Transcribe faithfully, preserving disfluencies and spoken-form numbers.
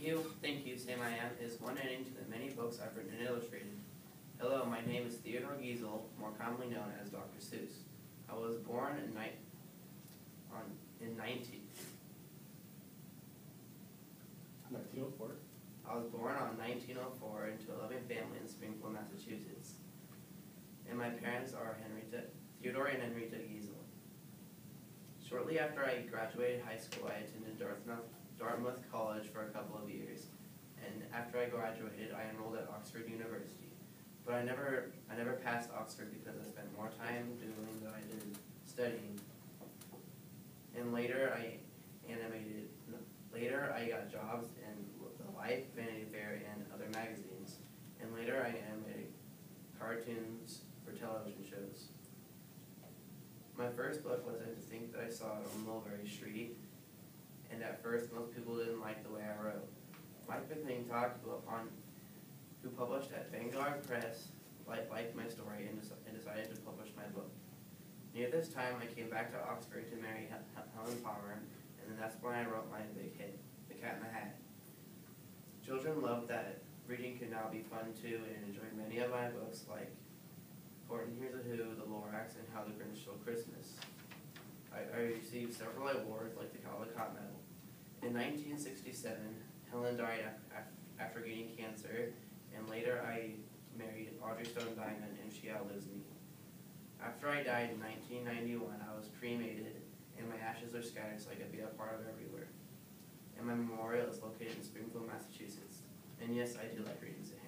you, thank you, Sam I Am is one ending to the many books I've written and illustrated. Hello, my name is Theodore Giesel, more commonly known as Doctor Seuss. I was born in, ni on, in nineteen. nineteen oh four? I was born on nineteen oh four into a loving family in Springfield, Massachusetts. And my parents are Henrietta, Theodore and Henrietta Giesel. Shortly after I graduated high school, I attended Dartmouth, Dartmouth College for a couple of years. And after I graduated, I enrolled at Oxford University. But I never, I never passed Oxford because I spent more time doing than I did studying. And later, I animated. Later, I got jobs in the Life, Vanity Fair, and other magazines. And later, I animated cartoons for television shows. My first book was I Think That I Saw It on Mulberry Street, and at first most people didn't like the way I wrote. Mike McClintock, who, upon, who published at Vanguard Press, liked, liked my story and, and decided to publish my book. Near this time, I came back to Oxford to marry Helen Palmer, and then that's when I wrote my big hit, The Cat in the Hat. Children loved that reading could now be fun too, and enjoyed many of my books like Horton Hears a Who, The Lorax, and How the Grinch Stole Christmas. I, I received several awards like the Caldecott Medal. In nineteen sixty-seven, Helen died af after getting cancer, and later I married Audrey Stone Diamond, and she outlives me. After I died in nineteen ninety-one, I was cremated, and my ashes are scattered so I could be a part of everywhere. And my memorial is located in Springfield, Massachusetts. And yes, I do like reading to him.